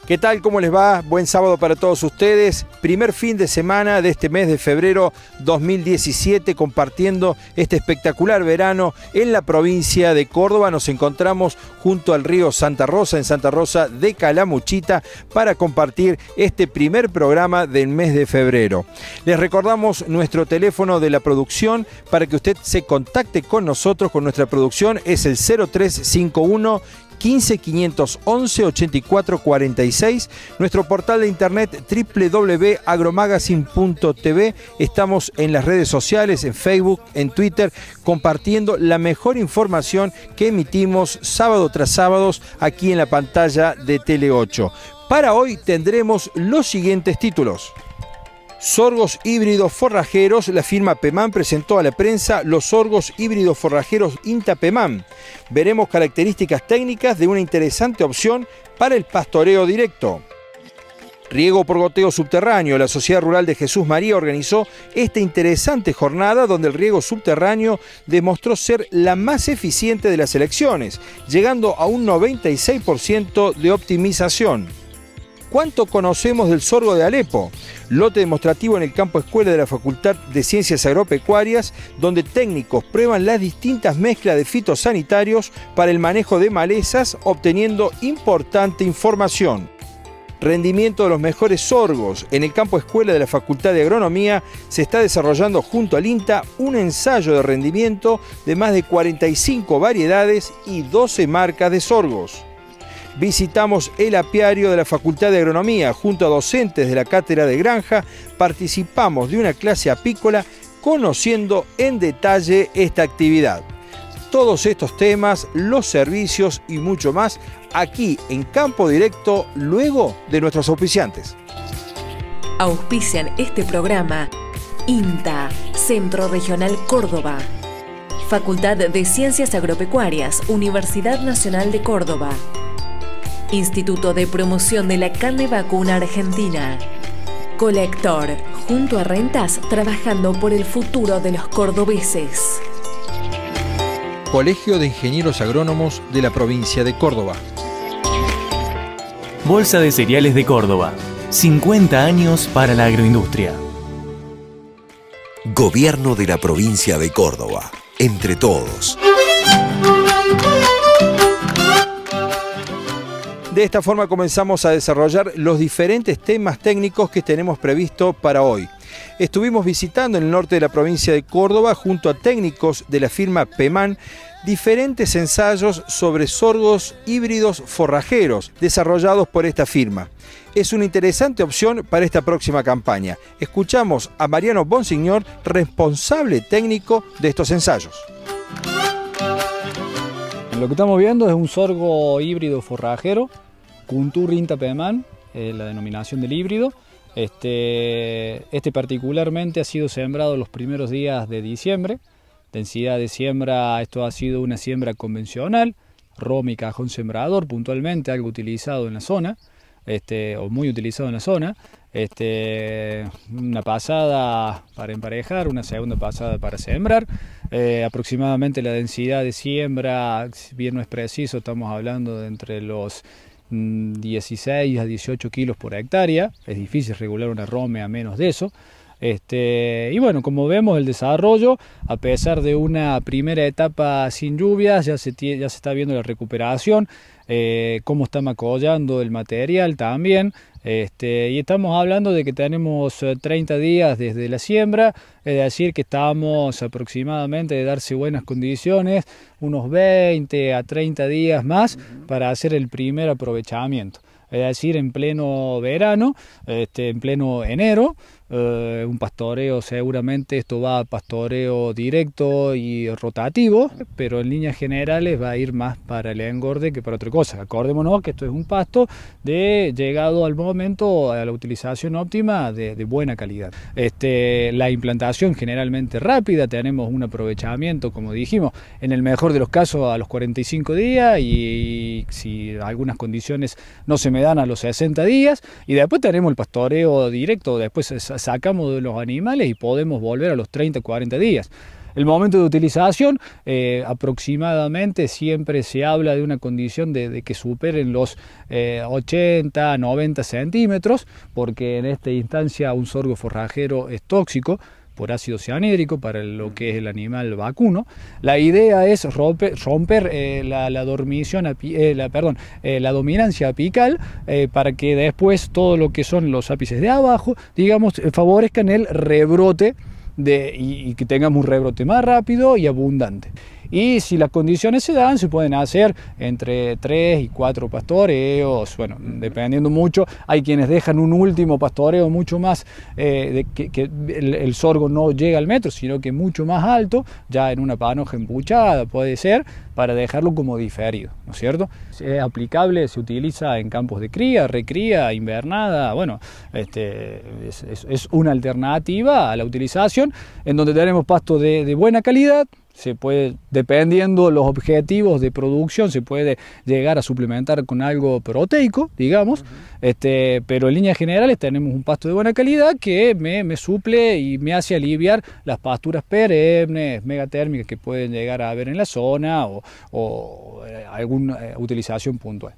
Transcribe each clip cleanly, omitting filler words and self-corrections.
¿Qué tal? ¿Cómo les va? Buen sábado para todos ustedes. Primer fin de semana de este mes de febrero 2017, compartiendo este espectacular verano en la provincia de Córdoba. Nos encontramos junto al río Santa Rosa, en Santa Rosa de Calamuchita, para compartir este primer programa del mes de febrero. Les recordamos nuestro teléfono de la producción para que usted se contacte con nosotros, con nuestra producción. Es el 0351 15 511 84 46, nuestro portal de internet www.agromagazine.tv. Estamos en las redes sociales, en Facebook, en Twitter, compartiendo la mejor información que emitimos sábado tras sábado aquí en la pantalla de Tele 8. Para hoy tendremos los siguientes títulos. Sorgos híbridos forrajeros. La firma Pemán presentó a la prensa los sorgos híbridos forrajeros INTA Pemán. Veremos características técnicas de una interesante opción para el pastoreo directo. Riego por goteo subterráneo. La Sociedad Rural de Jesús María organizó esta interesante jornada donde el riego subterráneo demostró ser la más eficiente de las elecciones, llegando a un 96% de optimización. ¿Cuánto conocemos del sorgo de Alepo? Lote demostrativo en el campo escuela de la Facultad de Ciencias Agropecuarias, donde técnicos prueban las distintas mezclas de fitosanitarios para el manejo de malezas, obteniendo importante información. Rendimiento de los mejores sorgos. En el campo escuela de la Facultad de Agronomía se está desarrollando junto al INTA un ensayo de rendimiento de más de 45 variedades y 12 marcas de sorgos. Visitamos el apiario de la Facultad de Agronomía. Junto a docentes de la Cátedra de Granja, participamos de una clase apícola conociendo en detalle esta actividad. Todos estos temas, los servicios y mucho más aquí en Campo Directo, luego de nuestros auspiciantes. Auspician este programa INTA, Centro Regional Córdoba, Facultad de Ciencias Agropecuarias, Universidad Nacional de Córdoba, Instituto de Promoción de la Carne Vacuna Argentina. Colector, junto a Rentas, trabajando por el futuro de los cordobeses. Colegio de Ingenieros Agrónomos de la provincia de Córdoba. Bolsa de Cereales de Córdoba. 50 años para la agroindustria. Gobierno de la provincia de Córdoba. Entre todos. De esta forma comenzamos a desarrollar los diferentes temas técnicos que tenemos previsto para hoy. Estuvimos visitando en el norte de la provincia de Córdoba, junto a técnicos de la firma Pemán, diferentes ensayos sobre sorgos híbridos forrajeros desarrollados por esta firma. Es una interesante opción para esta próxima campaña. Escuchamos a Mariano Bonsignor, responsable técnico de estos ensayos. Lo que estamos viendo es un sorgo híbrido forrajero, Kuntur INTA Pemán, la denominación del híbrido. Este particularmente ha sido sembrado los primeros días de diciembre. Densidad de siembra, esto ha sido una siembra convencional, roma y cajón sembrador, puntualmente algo utilizado en la zona, o muy utilizado en la zona. Una pasada para emparejar, una segunda pasada para sembrar. Aproximadamente la densidad de siembra, si bien no es preciso, estamos hablando de entre los 16 a 18 kilos por hectárea. Es difícil regular una rome a menos de eso. Y bueno, como vemos, el desarrollo, a pesar de una primera etapa sin lluvias, ya se está viendo la recuperación, cómo está macollando el material también. Y estamos hablando de que tenemos 30 días desde la siembra, es decir, que estamos aproximadamente de darse buenas condiciones, unos 20 a 30 días más para hacer el primer aprovechamiento. Es decir, en pleno verano, en pleno enero, un pastoreo, seguramente esto va a pastoreo directo y rotativo, pero en líneas generales va a ir más para el engorde que para otra cosa. Acordémonos que esto es un pasto llegado al momento a la utilización óptima de buena calidad. La implantación generalmente rápida, tenemos un aprovechamiento, como dijimos, en el mejor de los casos a los 45 días y si algunas condiciones no se me dan a los 60 días, y después tenemos el pastoreo directo, después sacamos de los animales y podemos volver a los 30-40 días. El momento de utilización, aproximadamente siempre se habla de una condición de que superen los 80, 90 centímetros, porque en esta instancia un sorgo forrajero es tóxico por ácido cianhídrico para lo que es el animal vacuno. La idea es romper la dominancia apical para que después todo lo que son los ápices de abajo, digamos, favorezcan el rebrote y que tengamos un rebrote más rápido y abundante. Y si las condiciones se dan, se pueden hacer entre 3 y 4 pastoreos, bueno, dependiendo mucho. Hay quienes dejan un último pastoreo mucho más, que el sorgo no llega al metro, sino que mucho más alto, ya en una panoja empuchada puede ser, para dejarlo como diferido, ¿no es cierto? Es aplicable, se utiliza en campos de cría, recría, invernada, bueno, es una alternativa a la utilización, en donde tenemos pasto de buena calidad. Se puede, dependiendo los objetivos de producción, se puede llegar a suplementar con algo proteico, digamos, pero en líneas generales tenemos un pasto de buena calidad que me suple y me hace aliviar las pasturas perennes, megatérmicas que pueden llegar a haber en la zona o alguna utilización puntual.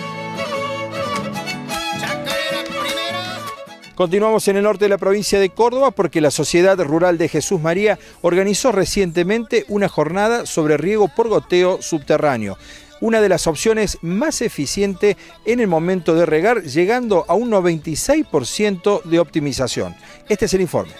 Continuamos en el norte de la provincia de Córdoba porque la Sociedad Rural de Jesús María organizó recientemente una jornada sobre riego por goteo subterráneo, una de las opciones más eficientes en el momento de regar, llegando a un 96% de optimización. Este es el informe.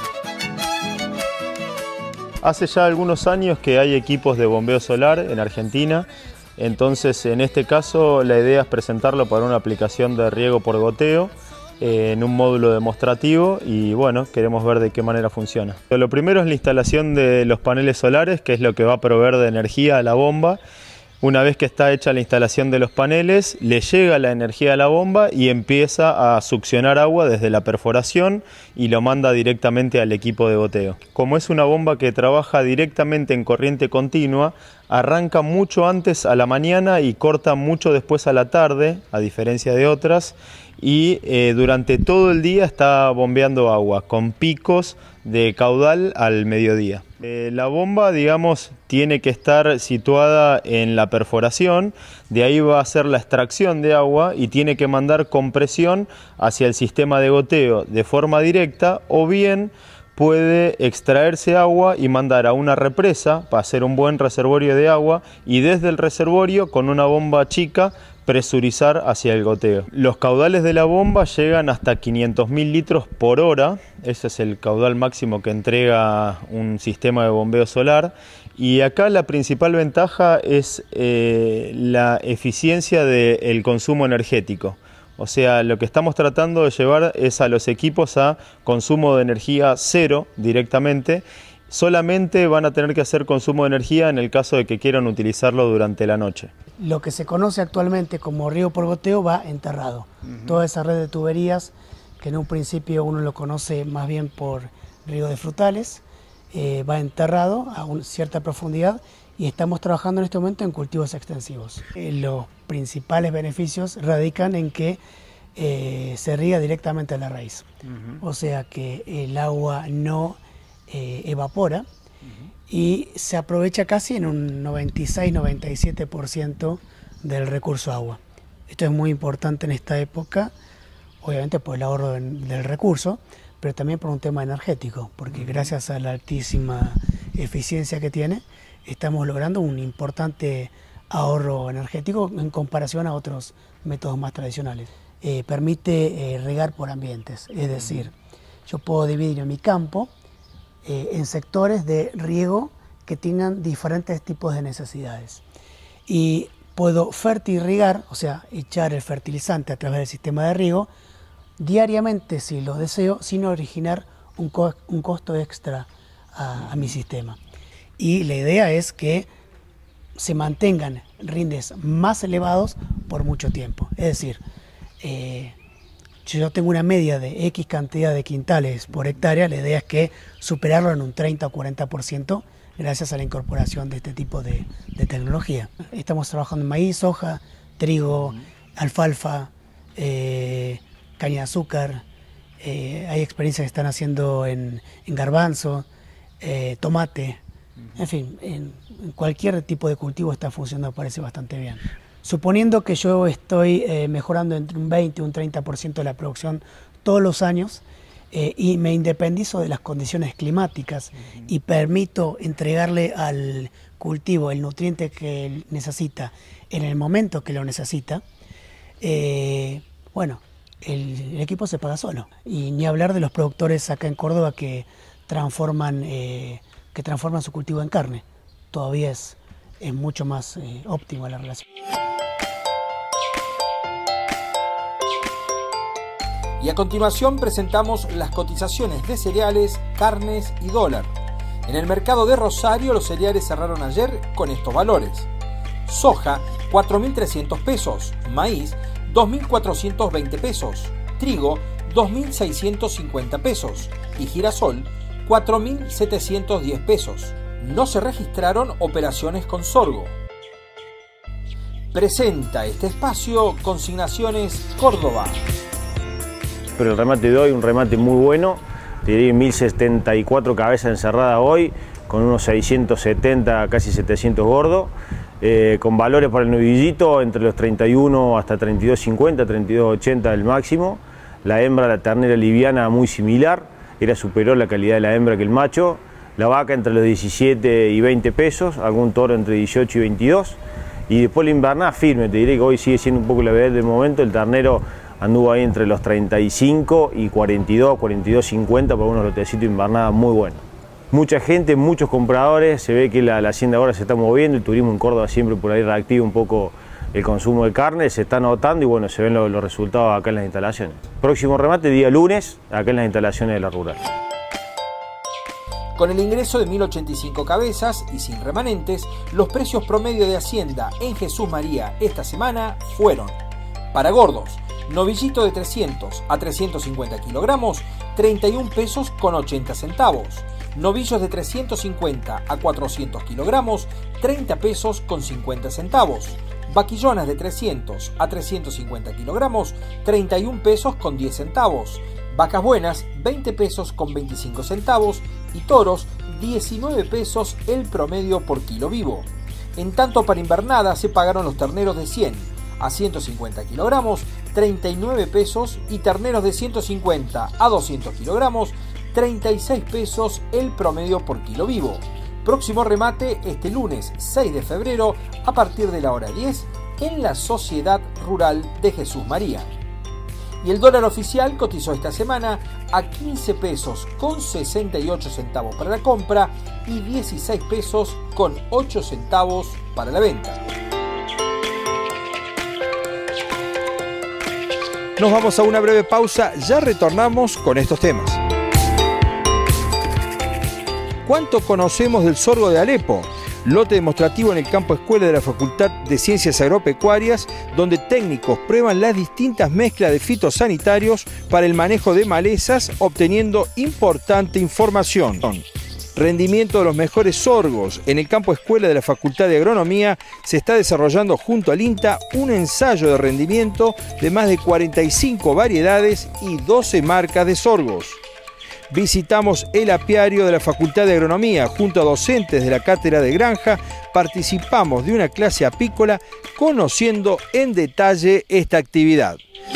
Hace ya algunos años que hay equipos de bombeo solar en Argentina, entonces en este caso la idea es presentarlo para una aplicación de riego por goteo en un módulo demostrativo y bueno, queremos ver de qué manera funciona. Lo primero es la instalación de los paneles solares, que es lo que va a proveer de energía a la bomba. Una vez que está hecha la instalación de los paneles, le llega la energía a la bomba y empieza a succionar agua desde la perforación y lo manda directamente al equipo de goteo. Como es una bomba que trabaja directamente en corriente continua, arranca mucho antes a la mañana y corta mucho después a la tarde, a diferencia de otras, y durante todo el día está bombeando agua, con picos de caudal al mediodía. La bomba, digamos, tiene que estar situada en la perforación, de ahí va a hacer la extracción de agua y tiene que mandar compresión hacia el sistema de goteo de forma directa, o bien puede extraerse agua y mandar a una represa para hacer un buen reservorio de agua y desde el reservorio con una bomba chica presurizar hacia el goteo. Los caudales de la bomba llegan hasta 500.000 litros por hora, ese es el caudal máximo que entrega un sistema de bombeo solar, y acá la principal ventaja es la eficiencia del consumo energético. O sea, lo que estamos tratando de llevar es a los equipos a consumo de energía cero directamente. Solamente van a tener que hacer consumo de energía en el caso de que quieran utilizarlo durante la noche. Lo que se conoce actualmente como riego por goteo va enterrado. Toda esa red de tuberías, que en un principio uno lo conoce más bien por riego de frutales, va enterrado a una cierta profundidad y estamos trabajando en este momento en cultivos extensivos. Los principales beneficios radican en que se riega directamente a la raíz. O sea que el agua no evapora y se aprovecha casi en un 96-97% del recurso agua. Esto es muy importante en esta época, obviamente por el ahorro del recurso, pero también por un tema energético, porque gracias a la altísima eficiencia que tiene, estamos logrando un importante ahorro energético en comparación a otros métodos más tradicionales. Permite regar por ambientes, es decir, yo puedo dividir en mi campo en sectores de riego que tengan diferentes tipos de necesidades. Y puedo fertirrigar, o sea, echar el fertilizante a través del sistema de riego diariamente si lo deseo, sin originar un costo extra a mi sistema. Y la idea es que se mantengan rindes más elevados por mucho tiempo. Es decir, yo tengo una media de X cantidad de quintales por hectárea, la idea es que superarlo en un 30 o 40% gracias a la incorporación de este tipo de tecnología. Estamos trabajando en maíz, soja, trigo, alfalfa, caña de azúcar, hay experiencias que están haciendo en garbanzo, tomate, en fin, en cualquier tipo de cultivo está funcionando, parece bastante bien. Suponiendo que yo estoy mejorando entre un 20 y un 30% de la producción todos los años, y me independizo de las condiciones climáticas y permito entregarle al cultivo el nutriente que necesita en el momento que lo necesita, bueno, el equipo se paga solo. Y ni hablar de los productores acá en Córdoba que transforman su cultivo en carne. Todavía es mucho más óptima la relación. Y a continuación presentamos las cotizaciones de cereales, carnes y dólar. En el mercado de Rosario los cereales cerraron ayer con estos valores. Soja, 4.300 pesos. Maíz, 2.420 pesos. Trigo, 2.650 pesos. Y girasol, 4.710 pesos. No se registraron operaciones con sorgo. Presenta este espacio Consignaciones Córdoba. Pero el remate de hoy, un remate muy bueno, te diría 1074 cabezas encerradas hoy, con unos 670, casi 700 gordos, con valores para el novillito entre los 31 hasta 32.50, 32.80 el máximo. La hembra, la ternera liviana, muy similar, era superior la calidad de la hembra que el macho. La vaca entre los 17 y 20 pesos, algún toro entre 18 y 22. Y después la invernada firme, te diré que hoy sigue siendo un poco la vedette del momento. El ternero anduvo ahí entre los 35 y 42, 42.50 por unos lotecitos de invernada muy buenos. Mucha gente, muchos compradores, se ve que la hacienda ahora se está moviendo, el turismo en Córdoba siempre por ahí reactiva un poco el consumo de carne, se está notando y bueno, se ven los resultados acá en las instalaciones. Próximo remate, día lunes, acá en las instalaciones de la rural. Con el ingreso de 1.085 cabezas y sin remanentes, los precios promedio de Hacienda en Jesús María esta semana fueron: para gordos, novillito de 300 a 350 kilogramos, 31 pesos con 80 centavos. Novillos de 350 a 400 kilogramos, 30 pesos con 50 centavos. Vaquillonas de 300 a 350 kilogramos, 31 pesos con 10 centavos. Vacas buenas, 20 pesos con 25 centavos. Y toros, 19 pesos el promedio por kilo vivo. En tanto, para invernada se pagaron los terneros de 100 a 150 kilogramos, 39 pesos, y terneros de 150 a 200 kilogramos, 36 pesos el promedio por kilo vivo. Próximo remate este lunes 6 de febrero a partir de la hora 10 en la Sociedad Rural de Jesús María. Y el dólar oficial cotizó esta semana a 15 pesos con 68 centavos para la compra y 16 pesos con 8 centavos para la venta. Nos vamos a una breve pausa, ya retornamos con estos temas. ¿Cuánto conocemos del sorgo de Alepo? Lote demostrativo en el campo escuela de la Facultad de Ciencias Agropecuarias, donde técnicos prueban las distintas mezclas de fitosanitarios para el manejo de malezas, obteniendo importante información. Rendimiento de los mejores sorgos. En el campo escuela de la Facultad de Agronomía se está desarrollando junto al INTA un ensayo de rendimiento de más de 45 variedades y 12 marcas de sorgos. Visitamos el apiario de la Facultad de Agronomía. Junto a docentes de la Cátedra de Granja, participamos de una clase apícola conociendo en detalle esta actividad.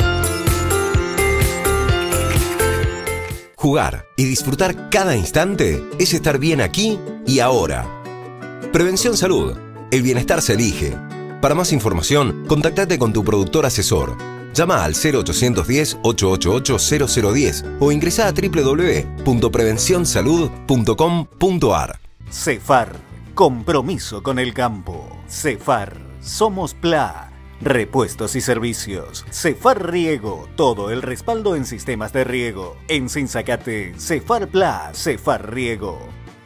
Jugar y disfrutar cada instante es estar bien aquí y ahora. Prevención Salud. El bienestar se elige. Para más información, contactate con tu productor asesor. Llama al 0810-888-0010 o ingresa a www.prevencionsalud.com.ar. CEFAR. Compromiso con el campo. CEFAR. Somos PLA. Repuestos y servicios. CEFAR Riego. Todo el respaldo en sistemas de riego. En Sinzacate, CEFAR PLA. CEFAR Riego.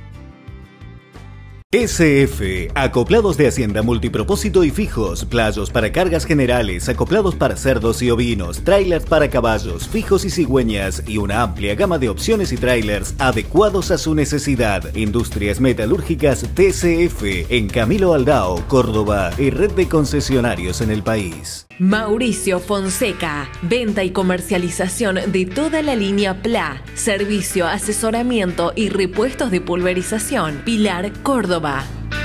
SF, acoplados de hacienda multipropósito y fijos, playos para cargas generales, acoplados para cerdos y ovinos, trailers para caballos, fijos y cigüeñas y una amplia gama de opciones y trailers adecuados a su necesidad. Industrias Metalúrgicas TCF en Camilo Aldao, Córdoba y red de concesionarios en el país. Mauricio Fonseca, venta y comercialización de toda la línea PLA, servicio, asesoramiento y repuestos de pulverización. Pilar, Córdoba.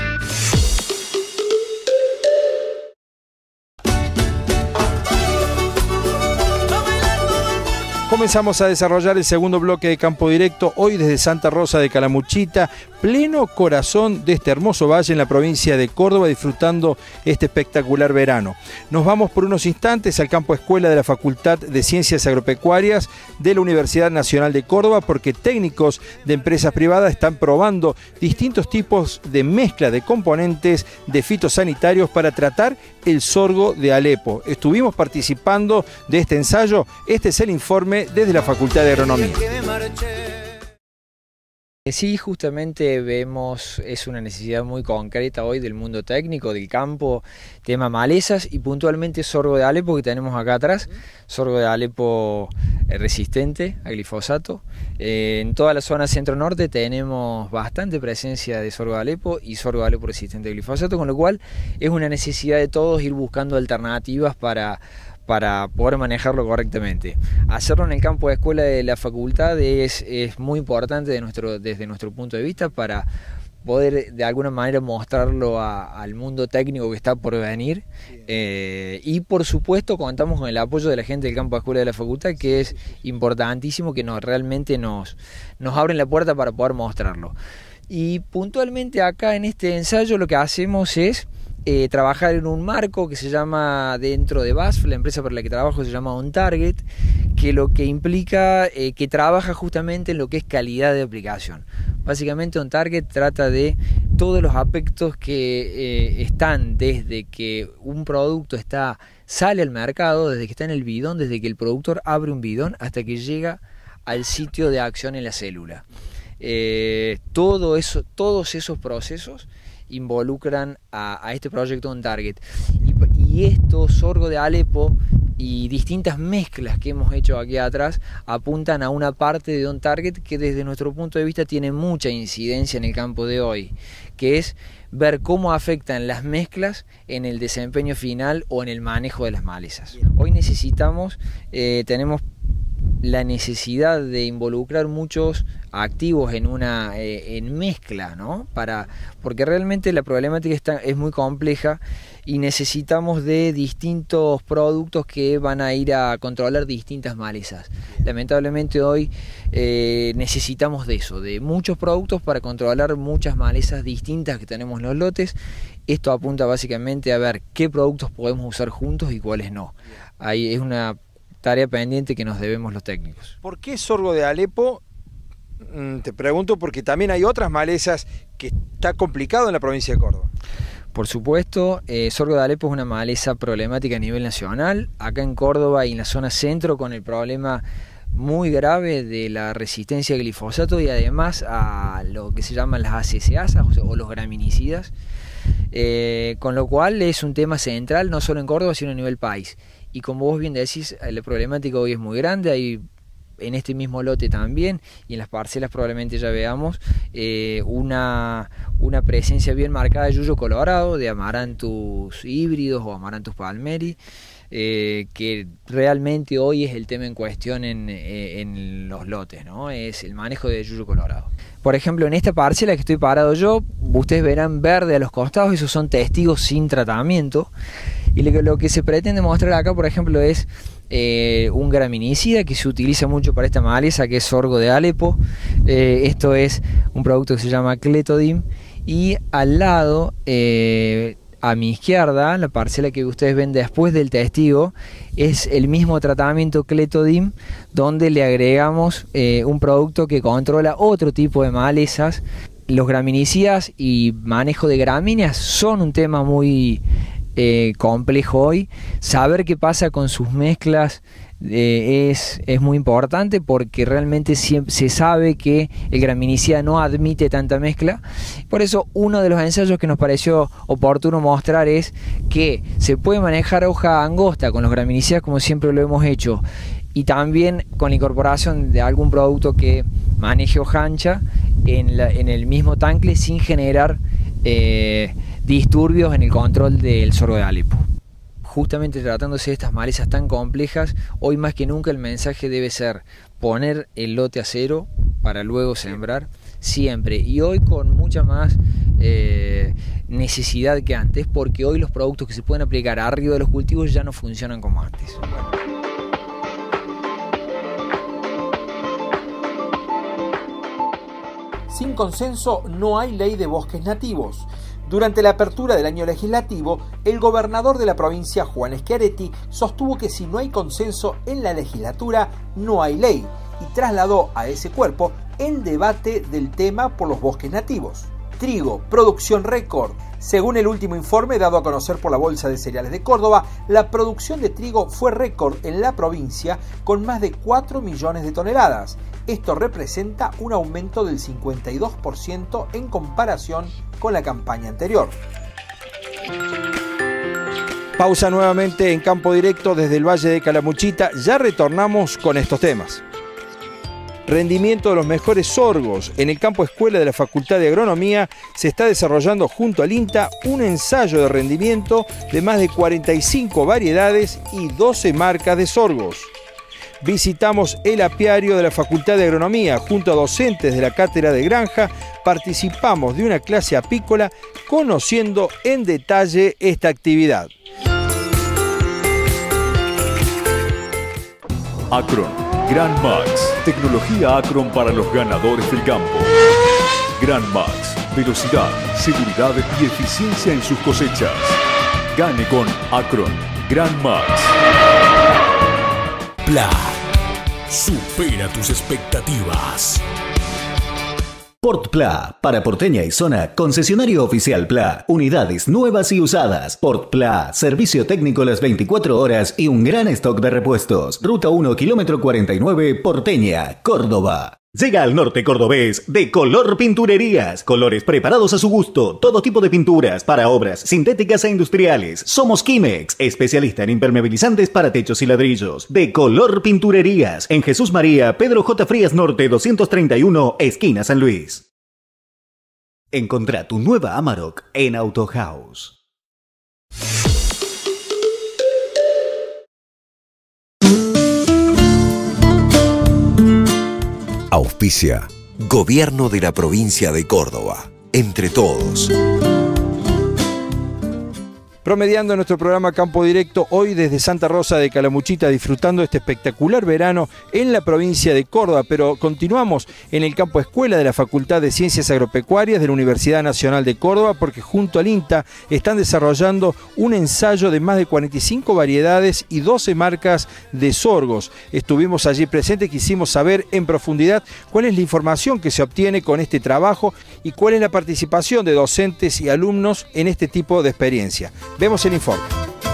Comenzamos a desarrollar el segundo bloque de Campo Directo, hoy desde Santa Rosa de Calamuchita, pleno corazón de este hermoso valle en la provincia de Córdoba, disfrutando este espectacular verano. Nos vamos por unos instantes al campo escuela de la Facultad de Ciencias Agropecuarias de la Universidad Nacional de Córdoba, porque técnicos de empresas privadas están probando distintos tipos de mezcla de componentes de fitosanitarios para tratar el sorgo de Alepo. Estuvimos participando de este ensayo. Este es el informe desde la Facultad de Agronomía. Sí, justamente vemos, es una necesidad muy concreta hoy del mundo técnico, del campo, tema malezas y puntualmente sorgo de Alepo que tenemos acá atrás, sorgo de Alepo resistente a glifosato. En toda la zona centro-norte tenemos bastante presencia de sorgo de Alepo y sorgo de Alepo resistente a glifosato, con lo cual es una necesidad de todos ir buscando alternativas para poder manejarlo correctamente. Hacerlo en el campo de escuela de la facultad es muy importante desde nuestro punto de vista para poder de alguna manera mostrarlo al mundo técnico que está por venir, y por supuesto contamos con el apoyo de la gente del campo de escuela de la facultad, que es importantísimo, que realmente nos abren la puerta para poder mostrarlo. Y puntualmente acá en este ensayo lo que hacemos es trabajar en un marco que se llama, dentro de BASF, la empresa para la que trabajo se llama OnTarget, que lo que implica que trabaja justamente en lo que es calidad de aplicación. Básicamente OnTarget trata de todos los aspectos que están desde que un producto sale al mercado, desde que está en el bidón, desde que el productor abre un bidón hasta que llega al sitio de acción en la célula. Todos esos procesos involucran a este proyecto OnTarget, y esto, sorgo de Alepo y distintas mezclas que hemos hecho aquí atrás apuntan a una parte de OnTarget que desde nuestro punto de vista tiene mucha incidencia en el campo de hoy, que es ver cómo afectan las mezclas en el desempeño final o en el manejo de las malezas. Hoy tenemos la necesidad de involucrar muchos activos en mezcla, ¿no? Porque realmente la problemática es muy compleja y necesitamos de distintos productos que van a ir a controlar distintas malezas. Lamentablemente hoy necesitamos de muchos productos para controlar muchas malezas distintas que tenemos en los lotes. Esto apunta básicamente a ver qué productos podemos usar juntos y cuáles no. Ahí es una tarea pendiente que nos debemos los técnicos. ¿Por qué sorgo de Alepo? Te pregunto porque también hay otras malezas que está complicado en la provincia de Córdoba. Por supuesto, sorgo de Alepo es una maleza problemática a nivel nacional. Acá en Córdoba y en la zona centro, con el problema muy grave de la resistencia a glifosato y además a lo que se llaman las ACCAs o los graminicidas, con lo cual es un tema central no solo en Córdoba sino a nivel país. Y como vos bien decís, la problemática hoy es muy grande. Hay en este mismo lote también, y en las parcelas probablemente ya veamos una presencia bien marcada de yuyo colorado, de Amaranthus híbridos o Amaranthus palmeri, que realmente hoy es el tema en cuestión en los lotes, ¿no? Es el manejo de yuyo colorado. Por ejemplo, en esta parcela que estoy parado yo, ustedes verán verde a los costados, esos son testigos sin tratamiento. Y lo que se pretende mostrar acá, por ejemplo, es un graminicida que se utiliza mucho para esta maleza, que es sorgo de Alepo. Esto es un producto que se llama Cletodim. Y al lado, a mi izquierda, la parcela que ustedes ven después del testigo, es el mismo tratamiento Cletodim, donde le agregamos un producto que controla otro tipo de malezas. Los graminicidas y manejo de gramíneas son un tema muy complejo hoy. Saber qué pasa con sus mezclas es muy importante, porque realmente se sabe que el graminicida no admite tanta mezcla. Por eso uno de los ensayos que nos pareció oportuno mostrar es que se puede manejar hoja angosta con los graminicidas como siempre lo hemos hecho, y también con la incorporación de algún producto que maneje hoja ancha en el mismo tanque sin generar disturbios en el control del sorgo de Alepo. justamente tratándose de estas malezas tan complejas, hoy más que nunca el mensaje debe ser poner el lote a cero para luego sembrar siempre, y hoy con mucha más necesidad que antes, porque hoy los productos que se pueden aplicar arriba de los cultivos ya no funcionan como antes. Sin consenso no hay ley de bosques nativos. Durante la apertura del año legislativo, el gobernador de la provincia, Juan Schiaretti, sostuvo que si no hay consenso en la legislatura, no hay ley, y trasladó a ese cuerpo el debate del tema por los bosques nativos. Trigo, producción récord. Según el último informe dado a conocer por la Bolsa de Cereales de Córdoba, la producción de trigo fue récord en la provincia con más de 4 millones de toneladas. Esto representa un aumento del 52% en comparación con la campaña anterior. Pausa nuevamente en Campo Directo desde el Valle de Calamuchita. Ya retornamos con estos temas. Rendimiento de los mejores sorgos. En el campo escuela de la Facultad de Agronomía se está desarrollando junto al INTA un ensayo de rendimiento de más de 45 variedades y 12 marcas de sorgos. Visitamos el apiario de la Facultad de Agronomía. Junto a docentes de la Cátedra de Granja participamos de una clase apícola conociendo en detalle esta actividad. Acron, Gran Max, tecnología Acron para los ganadores del campo. Gran Max, velocidad, seguridad y eficiencia en sus cosechas. Gane con Acron, Gran Max. PLA, supera tus expectativas. PortPla, para Porteña y zona, concesionario oficial PLA, unidades nuevas y usadas. PortPla, servicio técnico las 24 horas y un gran stock de repuestos. Ruta 1, kilómetro 49, Porteña, Córdoba. Llega al norte cordobés de Color Pinturerías. Colores preparados a su gusto. Todo tipo de pinturas para obras sintéticas e industriales. Somos Quimex, especialista en impermeabilizantes para techos y ladrillos. De Color Pinturerías. En Jesús María, Pedro J. Frías Norte 231, esquina San Luis. Encontrá tu nueva Amarok en Autohouse. Auspicia Gobierno de la Provincia de Córdoba. Entre todos. Promediando nuestro programa Campo Directo, hoy desde Santa Rosa de Calamuchita, disfrutando este espectacular verano en la provincia de Córdoba, pero continuamos en el campo escuela de la Facultad de Ciencias Agropecuarias de la Universidad Nacional de Córdoba, porque junto al INTA están desarrollando un ensayo de más de 45 variedades y 12 marcas de sorgos. Estuvimos allí presentes, quisimos saber en profundidad cuál es la información que se obtiene con este trabajo y cuál es la participación de docentes y alumnos en este tipo de experiencia. Vemos el informe.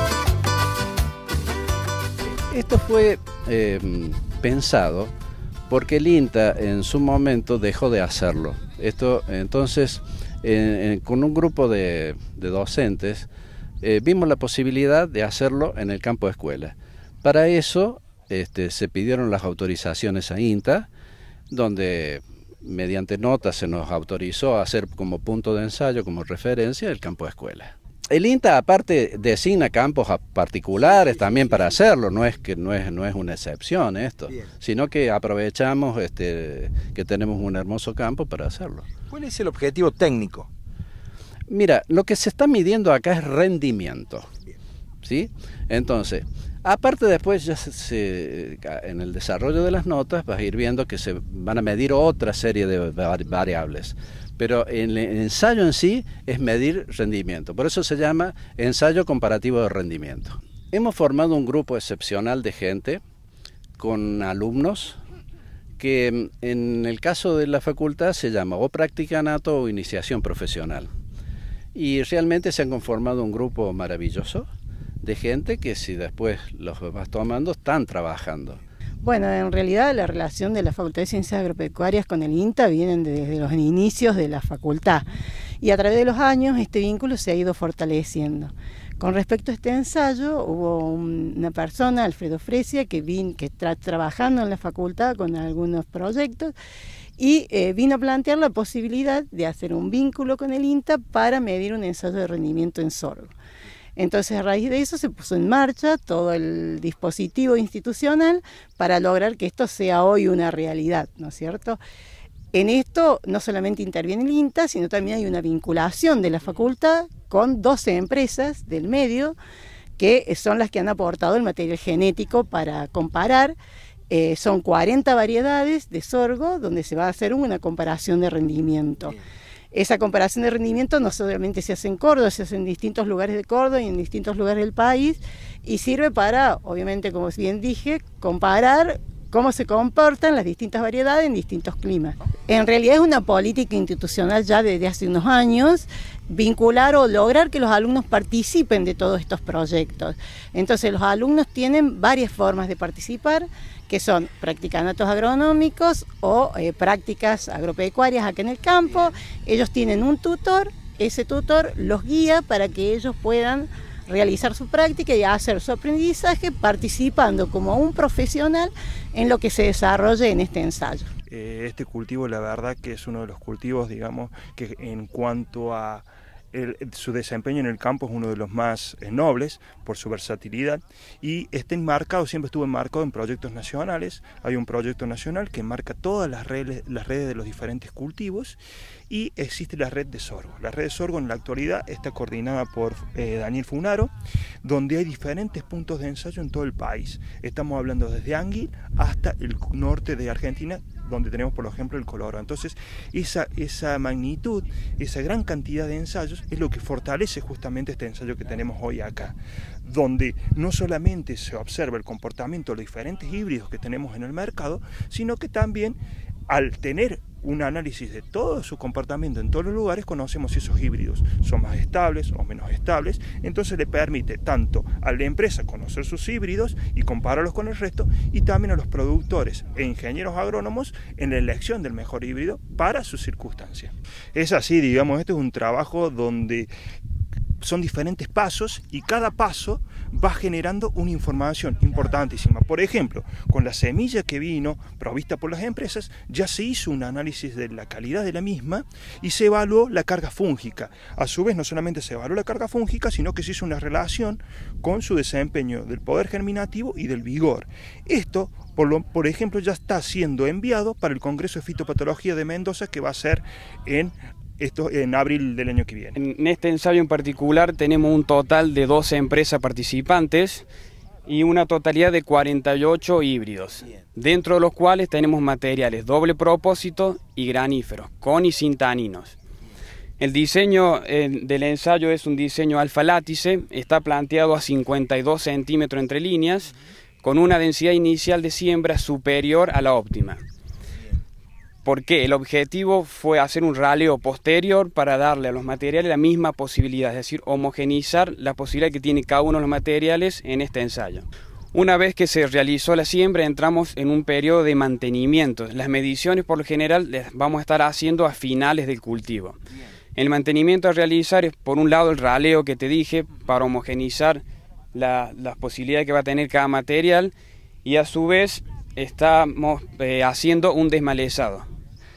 Esto fue pensado porque el INTA en su momento dejó de hacerlo. Esto, entonces, con un grupo de docentes vimos la posibilidad de hacerlo en el campo escuela. Para eso se pidieron las autorizaciones a INTA, donde mediante notas se nos autorizó a hacer como punto de ensayo, como referencia, el campo escuela. El INTA aparte designa campos particulares también para hacerlo, no es una excepción esto, sino que aprovechamos que tenemos un hermoso campo para hacerlo. ¿Cuál es el objetivo técnico? Mira, lo que se está midiendo acá es rendimiento, ¿sí? Entonces, aparte después ya en el desarrollo de las notas vas a ir viendo que se van a medir otra serie de variables. Pero el ensayo en sí es medir rendimiento, por eso se llama ensayo comparativo de rendimiento. Hemos formado un grupo excepcional de gente con alumnos que en el caso de la facultad se llama o practicanato o iniciación profesional. Y realmente se han conformado un grupo maravilloso de gente que si después los vas tomando están trabajando. Bueno, en realidad la relación de la Facultad de Ciencias Agropecuarias con el INTA vienen desde los inicios de la facultad y a través de los años este vínculo se ha ido fortaleciendo. Con respecto a este ensayo hubo una persona, Alfredo Fresia, que está trabajando en la facultad con algunos proyectos y vino a plantear la posibilidad de hacer un vínculo con el INTA para medir un ensayo de rendimiento en sorgo. Entonces, a raíz de eso se puso en marcha todo el dispositivo institucional para lograr que esto sea hoy una realidad, ¿no es cierto? En esto no solamente interviene el INTA, sino también hay una vinculación de la facultad con 12 empresas del medio que son las que han aportado el material genético para comparar. Son 40 variedades de sorgo donde se va a hacer una comparación de rendimiento. Esa comparación de rendimiento no solamente se hace en Córdoba, se hace en distintos lugares de Córdoba y en distintos lugares del país y sirve para, obviamente, como bien dije, comparar cómo se comportan las distintas variedades en distintos climas. En realidad es una política institucional ya desde hace unos años, vincular o lograr que los alumnos participen de todos estos proyectos. Entonces los alumnos tienen varias formas de participar, que son practicanatos agronómicos o prácticas agropecuarias acá en el campo. Ellos tienen un tutor, ese tutor los guía para que ellos puedan realizar su práctica y hacer su aprendizaje participando como un profesional en lo que se desarrolle en este ensayo. Este cultivo, la verdad que es uno de los cultivos, digamos, que en cuanto a su desempeño en el campo es uno de los más nobles por su versatilidad y siempre estuvo enmarcado en proyectos nacionales. Hay un proyecto nacional que enmarca todas las redes de los diferentes cultivos y existe la red de sorgo. La red de sorgo en la actualidad está coordinada por Daniel Funaro, donde hay diferentes puntos de ensayo en todo el país. Estamos hablando desde Anguil hasta el norte de Argentina, donde tenemos por ejemplo el Colorado. Entonces esa magnitud, esa gran cantidad de ensayos es lo que fortalece justamente este ensayo que tenemos hoy acá, donde no solamente se observa el comportamiento de los diferentes híbridos que tenemos en el mercado, sino que también al tener un análisis de todo su comportamiento en todos los lugares, conocemos si esos híbridos son más estables o menos estables. Entonces le permite tanto a la empresa conocer sus híbridos y compararlos con el resto, y también a los productores e ingenieros agrónomos en la elección del mejor híbrido para sus circunstancias. Es así, digamos, este es un trabajo donde son diferentes pasos y cada paso va generando una información importantísima. Por ejemplo, con la semilla que vino provista por las empresas, ya se hizo un análisis de la calidad de la misma y se evaluó la carga fúngica. A su vez, no solamente se evaluó la carga fúngica, sino que se hizo una relación con su desempeño del poder germinativo y del vigor. Esto, por ejemplo, ya está siendo enviado para el Congreso de Fitopatología de Mendoza, que va a ser en abril del año que viene. En este ensayo en particular tenemos un total de 12 empresas participantes y una totalidad de 48 híbridos, dentro de los cuales tenemos materiales doble propósito y graníferos, con y sin taninos. El diseño del ensayo es un diseño alfa látice, está planteado a 52 centímetros entre líneas, con una densidad inicial de siembra superior a la óptima. Porque el objetivo fue hacer un raleo posterior para darle a los materiales la misma posibilidad, es decir, homogeneizar la posibilidad que tiene cada uno de los materiales en este ensayo. Una vez que se realizó la siembra, entramos en un periodo de mantenimiento. Las mediciones por lo general las vamos a estar haciendo a finales del cultivo. El mantenimiento a realizar es, por un lado, el raleo que te dije, para homogeneizar las posibilidades que va a tener cada material, y a su vez estamos haciendo un desmalezado.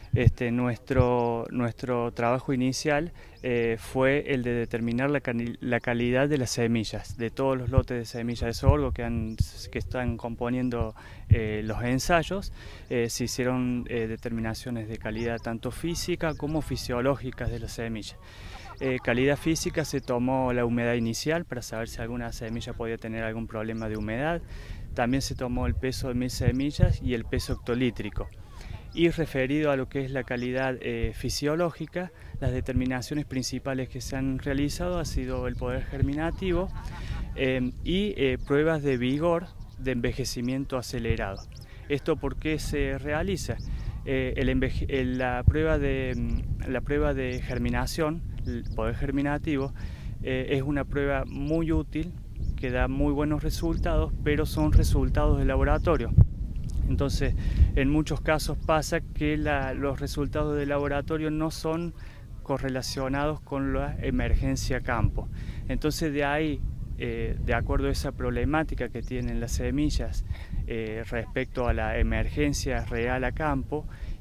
Nuestro trabajo inicial fue el de determinar la calidad de las semillas, de todos los lotes de semillas de sorgo que están componiendo los ensayos. Se hicieron determinaciones de calidad tanto física como fisiológicas de las semillas. Calidad física, se tomó la humedad inicial para saber si alguna semilla podía tener algún problema de humedad. También se tomó el peso de 1000 semillas y el peso hectolítrico. Y referido a lo que es la calidad fisiológica, las determinaciones principales que se han realizado ha sido el poder germinativo y pruebas de vigor de envejecimiento acelerado. ¿Esto por qué se realiza? La prueba de germinación, el poder germinativo, es una prueba muy útil que da muy buenos resultados, pero son resultados de laboratorio. Entonces, en muchos casos pasa que los resultados de laboratorio no son correlacionados con la emergencia a campo. Entonces, de ahí, de acuerdo a esa problemática que tienen las semillas respecto a la emergencia real a campo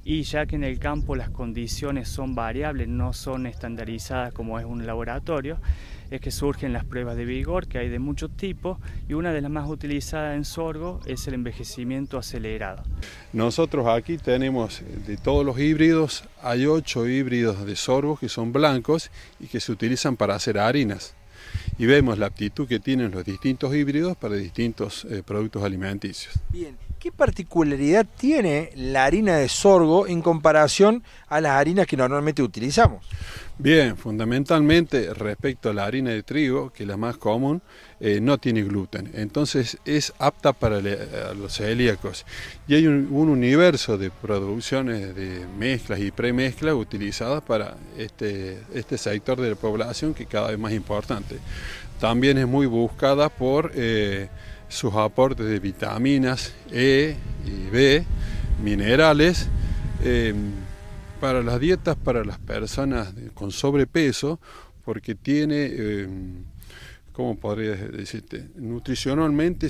y ya que en el campo las condiciones son variables, no son estandarizadas como es un laboratorio, es que surgen las pruebas de vigor, que hay de muchos tipos, y una de las más utilizadas en sorgo es el envejecimiento acelerado. Nosotros aquí tenemos de todos los híbridos, hay 8 híbridos de sorgo que son blancos y que se utilizan para hacer harinas. Y vemos la aptitud que tienen los distintos híbridos para distintos productos alimenticios. Bien, ¿qué particularidad tiene la harina de sorgo en comparación a las harinas que normalmente utilizamos? Bien, fundamentalmente respecto a la harina de trigo, que es la más común, no tiene gluten, entonces es apta para los celíacos. Y hay un universo de producciones de mezclas y premezclas utilizadas para este sector de la población, que cada vez más importante. También es muy buscada por sus aportes de vitaminas E y B, minerales, para las dietas para las personas con sobrepeso, porque tiene, ¿cómo podría decirte? Nutricionalmente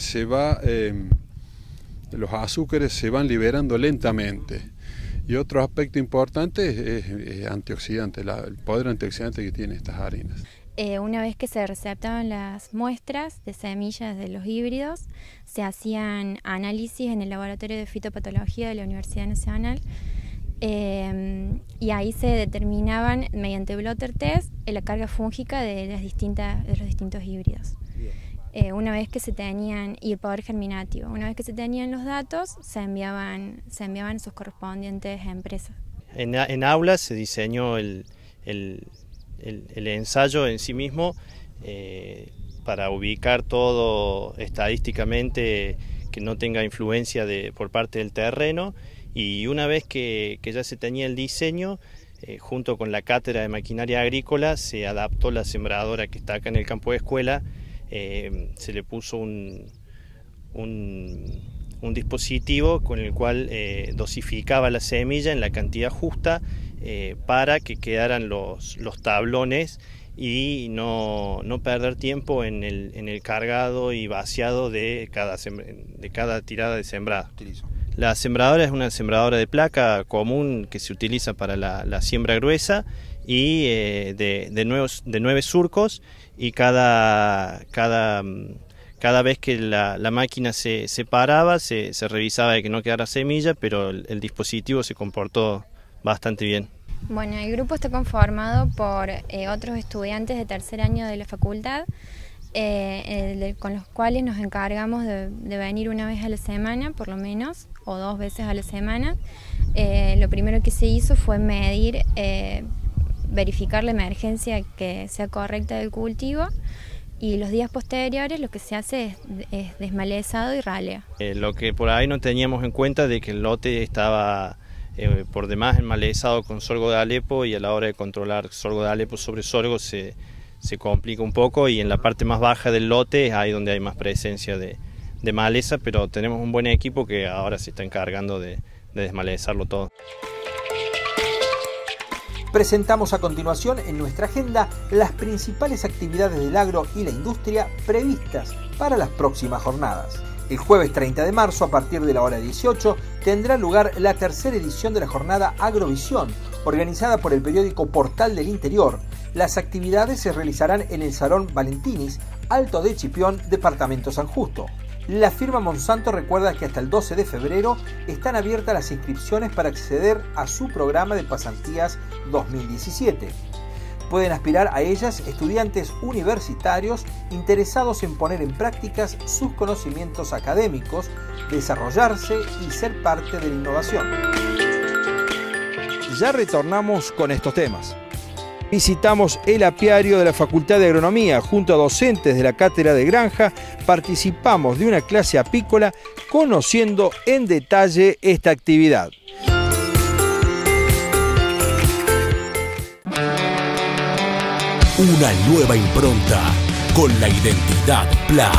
los azúcares se van liberando lentamente. Y otro aspecto importante es antioxidante, el poder antioxidante que tienen estas harinas. Una vez que se receptaban las muestras de semillas de los híbridos, se hacían análisis en el Laboratorio de Fitopatología de la Universidad Nacional, y ahí se determinaban mediante blotter test la carga fúngica de los distintos híbridos. Una vez que se tenían, y el poder germinativo, una vez que se tenían los datos, se enviaban a sus correspondientes empresas. En aulas se diseñó el ensayo en sí mismo para ubicar todo estadísticamente, que no tenga influencia por parte del terreno, y una vez que ya se tenía el diseño, junto con la cátedra de maquinaria agrícola, se adaptó la sembradora que está acá en el campo de escuela, se le puso un dispositivo con el cual dosificaba la semilla en la cantidad justa, para que quedaran los tablones y no perder tiempo en el cargado y vaciado de cada tirada de sembrado. La sembradora es una sembradora de placa común que se utiliza para la siembra gruesa y de 9 surcos, y cada vez que la máquina se paraba se revisaba de que no quedara semilla, pero el dispositivo se comportó bastante bien. Bueno, el grupo está conformado por otros estudiantes de tercer año de la facultad, con los cuales nos encargamos de venir una vez a la semana, por lo menos, o 2 veces a la semana. Lo primero que se hizo fue medir, verificar la emergencia que sea correcta del cultivo, y los días posteriores lo que se hace es desmalezado y raleo. Lo que por ahí no teníamos en cuenta de que el lote estaba por demás enmalezado con sorgo de Alepo, y a la hora de controlar sorgo de Alepo sobre sorgo se complica un poco, y en la parte más baja del lote es ahí donde hay más presencia de maleza, pero tenemos un buen equipo que ahora se está encargando de desmalezarlo todo. Presentamos a continuación en nuestra agenda las principales actividades del agro y la industria previstas para las próximas jornadas. El jueves 30 de marzo, a partir de la hora 18, tendrá lugar la tercera edición de la jornada Agrovisión, organizada por el periódico Portal del Interior. Las actividades se realizarán en el Salón Valentinis, Alto de Chipión, departamento San Justo. La firma Monsanto recuerda que hasta el 12 de febrero están abiertas las inscripciones para acceder a su programa de pasantías 2017. Pueden aspirar a ellas estudiantes universitarios interesados en poner en prácticas sus conocimientos académicos, desarrollarse y ser parte de la innovación. Ya retornamos con estos temas. Visitamos el apiario de la Facultad de Agronomía. Junto a docentes de la Cátedra de Granja, participamos de una clase apícola conociendo en detalle esta actividad. Una nueva impronta con la identidad PLA.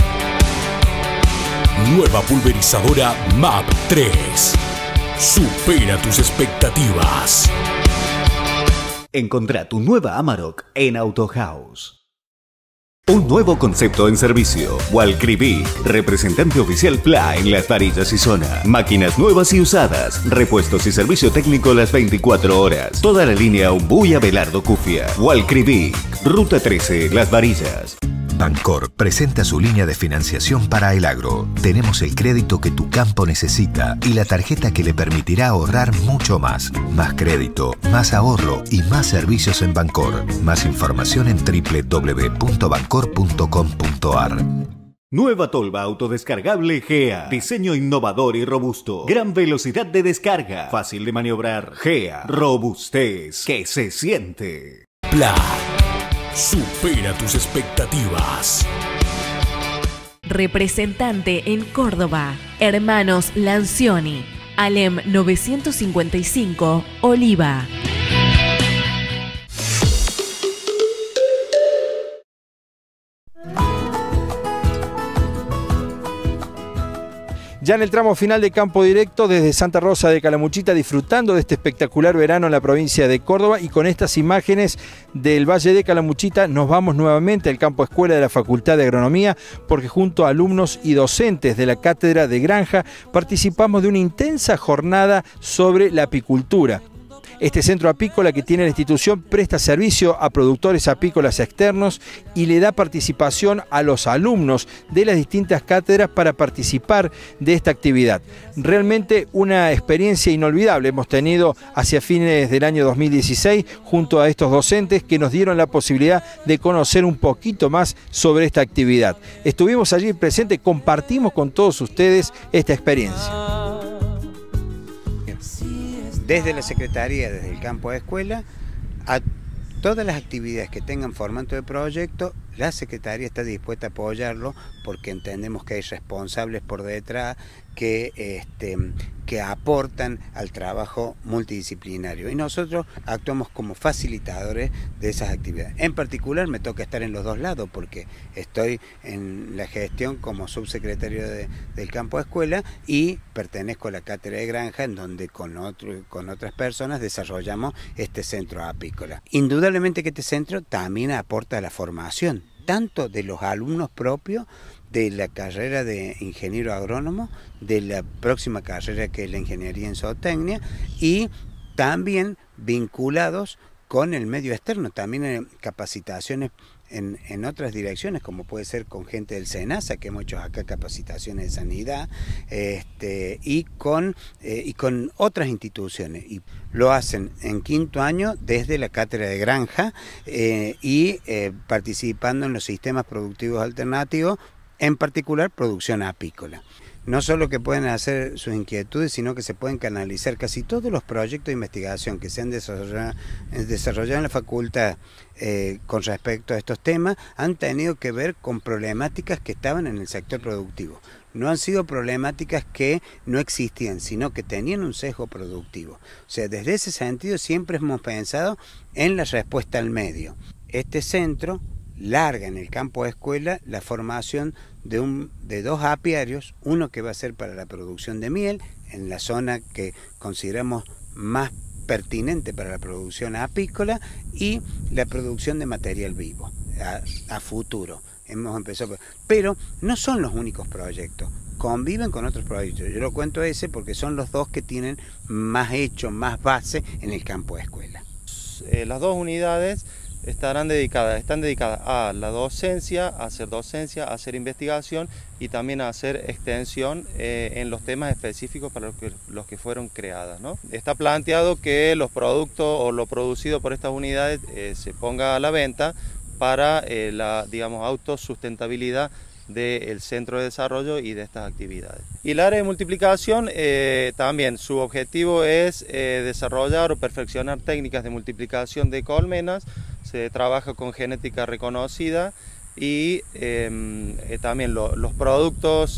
Nueva pulverizadora MAP 3. Supera tus expectativas. Encontrá tu nueva Amarok en Autohouse. Un nuevo concepto en servicio. Walcriví, representante oficial PLA en las varillas y zona. Máquinas nuevas y usadas. Repuestos y servicio técnico las 24 horas. Toda la línea Umbú y Abelardo Cufia. Walcriví, Ruta 13, Las Varillas. Bancor presenta su línea de financiación para el agro. Tenemos el crédito que tu campo necesita y la tarjeta que le permitirá ahorrar mucho más. Más crédito, más ahorro y más servicios en Bancor. Más información en www.bancor.com.ar. Nueva tolva autodescargable GEA. Diseño innovador y robusto. Gran velocidad de descarga. Fácil de maniobrar. GEA. Robustez que se siente. PLA. Supera tus expectativas. Representante en Córdoba. Hermanos Lancioni. Alem 955, Oliva. Ya en el tramo final de Campo Directo, desde Santa Rosa de Calamuchita, disfrutando de este espectacular verano en la provincia de Córdoba, y con estas imágenes del Valle de Calamuchita nos vamos nuevamente al campo escuela de la Facultad de Agronomía, porque junto a alumnos y docentes de la Cátedra de Granja participamos de una intensa jornada sobre la apicultura. Este centro apícola que tiene la institución presta servicio a productores apícolas externos y le da participación a los alumnos de las distintas cátedras para participar de esta actividad. Realmente una experiencia inolvidable hemos tenido hacia fines del año 2016 junto a estos docentes que nos dieron la posibilidad de conocer un poquito más sobre esta actividad. Estuvimos allí presentes, compartimos con todos ustedes esta experiencia. Desde la Secretaría, desde el campo de escuela, a todas las actividades que tengan formato de proyecto, la Secretaría está dispuesta a apoyarlo porque entendemos que hay responsables por detrás que aportan al trabajo multidisciplinario y nosotros actuamos como facilitadores de esas actividades. En particular me toca estar en los dos lados porque estoy en la gestión como subsecretario del campo de escuela y pertenezco a la Cátedra de Granja en donde con otras personas desarrollamos este centro apícola. Indudablemente que este centro también aporta a la formación tanto de los alumnos propios de la carrera de ingeniero agrónomo, de la próxima carrera que es la ingeniería en zootecnia y también vinculados con el medio externo, también en capacitaciones en otras direcciones, como puede ser con gente del SENASA, que hemos hecho acá capacitaciones de sanidad, y con otras instituciones. Y lo hacen en quinto año desde la Cátedra de Granja y participando en los sistemas productivos alternativos, en particular producción apícola. No solo que pueden hacer sus inquietudes, sino que se pueden canalizar casi todos los proyectos de investigación que se han desarrollado en la facultad con respecto a estos temas, han tenido que ver con problemáticas que estaban en el sector productivo. No han sido problemáticas que no existían, sino que tenían un sesgo productivo. O sea, desde ese sentido siempre hemos pensado en la respuesta al medio. Este centro larga en el campo de escuela la formación de dos apiarios, uno que va a ser para la producción de miel, en la zona que consideramos más pertinente para la producción apícola, y la producción de material vivo a futuro. Hemos empezado, pero no son los únicos proyectos, conviven con otros proyectos. Yo lo cuento ese porque son los dos que tienen más hecho, más base en el campo de escuela. Las dos unidades están dedicadas a la docencia, a hacer investigación y también a hacer extensión en los temas específicos para los que fueron creadas, ¿no? Está planteado que los productos o lo producido por estas unidades se ponga a la venta para la, digamos, autosustentabilidad del centro de desarrollo y de estas actividades. Y el área de multiplicación también su objetivo es desarrollar o perfeccionar técnicas de multiplicación de colmenas. Se trabaja con genética reconocida y también los productos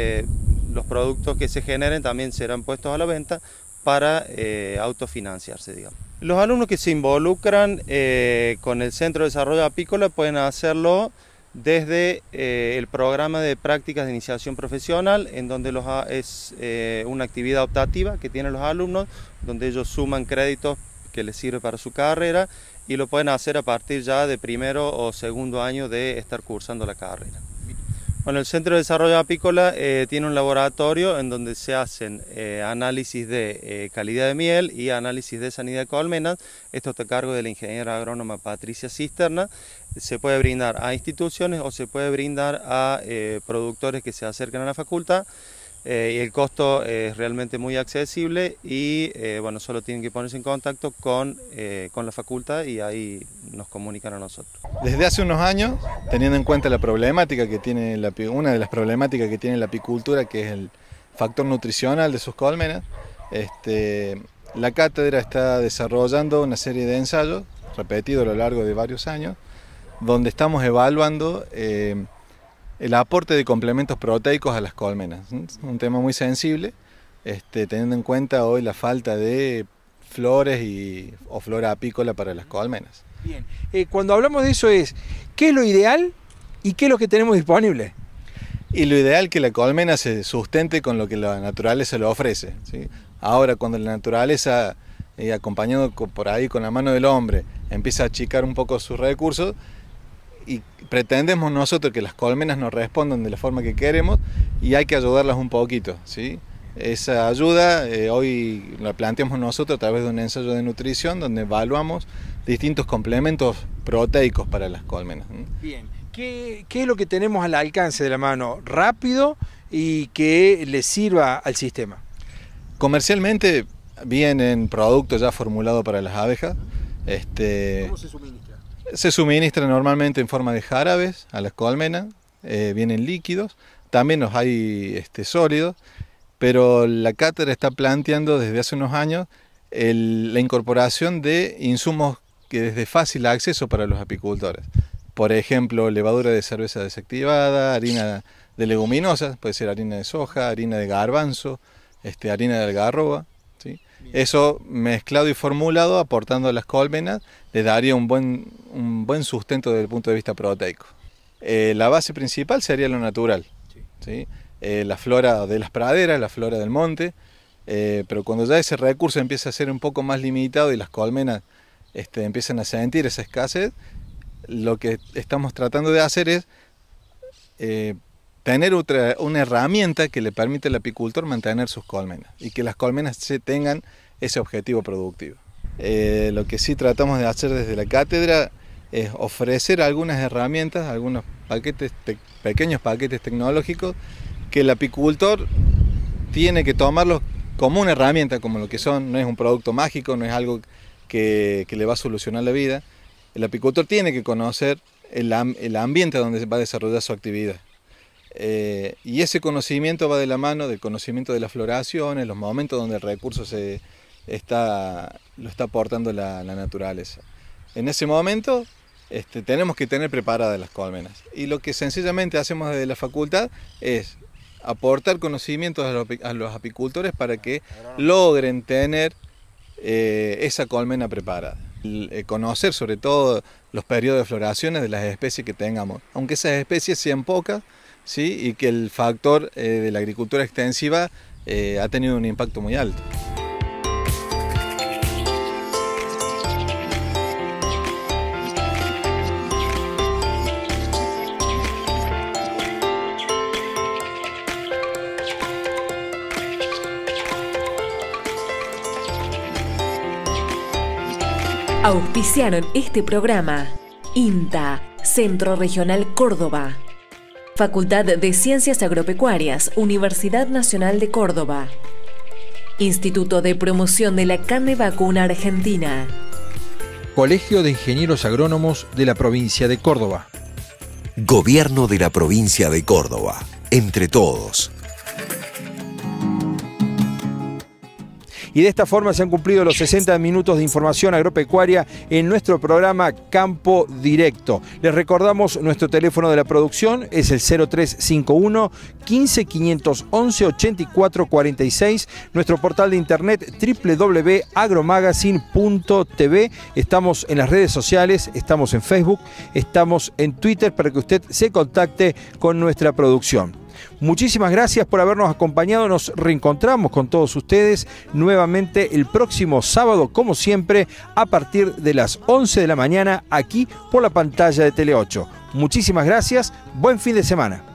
que se generen también serán puestos a la venta para autofinanciarse, digamos. Los alumnos que se involucran con el Centro de Desarrollo Apícola pueden hacerlo desde el programa de prácticas de iniciación profesional, en donde es una actividad optativa que tienen los alumnos, donde ellos suman créditos que les sirve para su carrera y lo pueden hacer a partir ya de primero o segundo año de estar cursando la carrera. Bueno, el Centro de Desarrollo Apícola tiene un laboratorio en donde se hacen análisis de calidad de miel y análisis de sanidad de colmenas. Esto está a cargo de la ingeniera agrónoma Patricia Cisterna. Se puede brindar a instituciones o se puede brindar a productores que se acercan a la facultad. Y el costo es realmente muy accesible y bueno, solo tienen que ponerse en contacto con la facultad y ahí nos comunican a nosotros. Desde hace unos años, teniendo en cuenta la problemática que tiene una de las problemáticas que tiene la apicultura, que es el factor nutricional de sus colmenas, la cátedra está desarrollando una serie de ensayos repetidos a lo largo de varios años, donde estamos evaluando el aporte de complementos proteicos a las colmenas. Un tema muy sensible, teniendo en cuenta hoy la falta de flores o flora apícola para las colmenas. Bien, cuando hablamos de eso ¿qué es lo ideal y qué es lo que tenemos disponible? Y lo ideal es que la colmena se sustente con lo que la naturaleza le ofrece, ¿sí? Ahora, cuando la naturaleza, acompañado por ahí con la mano del hombre, empieza a achicar un poco sus recursos, y pretendemos nosotros que las colmenas nos respondan de la forma que queremos y hay que ayudarlas un poquito, ¿sí? Esa ayuda hoy la planteamos nosotros a través de un ensayo de nutrición donde evaluamos distintos complementos proteicos para las colmenas. Bien, ¿qué es lo que tenemos al alcance de la mano rápido y que le sirva al sistema? Comercialmente vienen productos ya formulados para las abejas. ¿Cómo se suministra? Se suministra normalmente en forma de jarabes a las colmenas, vienen líquidos, también los hay sólidos, pero la cátedra está planteando desde hace unos años la incorporación de insumos que es de fácil acceso para los apicultores. Por ejemplo, levadura de cerveza desactivada, harina de leguminosas, puede ser harina de soja, harina de garbanzo, harina de algarroba. ¿Sí? Eso mezclado y formulado, aportando a las colmenas, le daría un buen sustento desde el punto de vista proteico. La base principal sería lo natural, ¿sí? La flora de las praderas, la flora del monte, pero cuando ya ese recurso empieza a ser un poco más limitado y las colmenas empiezan a sentir esa escasez, lo que estamos tratando de hacer es tener una herramienta que le permite al apicultor mantener sus colmenas y que las colmenas tengan ese objetivo productivo. Lo que sí tratamos de hacer desde la cátedra es ofrecer algunas herramientas, algunos pequeños paquetes tecnológicos que el apicultor tiene que tomarlos como una herramienta, como lo que son. No es un producto mágico, no es algo que le va a solucionar la vida. El apicultor tiene que conocer el ambiente donde va a desarrollar su actividad. Y ese conocimiento va de la mano del conocimiento de las floraciones, los momentos donde el recurso lo está aportando la naturaleza. En ese momento tenemos que tener preparadas las colmenas. Y lo que sencillamente hacemos desde la facultad es aportar conocimientos a los apicultores para que logren tener esa colmena preparada. Conocer sobre todo los periodos de floraciones de las especies que tengamos, aunque esas especies sean pocas, ¿sí? Y que el factor de la agricultura extensiva ha tenido un impacto muy alto. Auspiciaron este programa INTA, Centro Regional Córdoba. Facultad de Ciencias Agropecuarias, Universidad Nacional de Córdoba. Instituto de Promoción de la Carne Vacuna Argentina. Colegio de Ingenieros Agrónomos de la Provincia de Córdoba. Gobierno de la Provincia de Córdoba. Entre todos. Y de esta forma se han cumplido los 60 minutos de información agropecuaria en nuestro programa Campo Directo. Les recordamos nuestro teléfono de la producción, es el 0351 15 511 84 46, nuestro portal de internet www.agromagazine.tv. Estamos en las redes sociales, estamos en Facebook, estamos en Twitter para que usted se contacte con nuestra producción. Muchísimas gracias por habernos acompañado. Nos reencontramos con todos ustedes nuevamente el próximo sábado, como siempre, a partir de las 11 de la mañana, aquí por la pantalla de Tele 8. Muchísimas gracias. Buen fin de semana.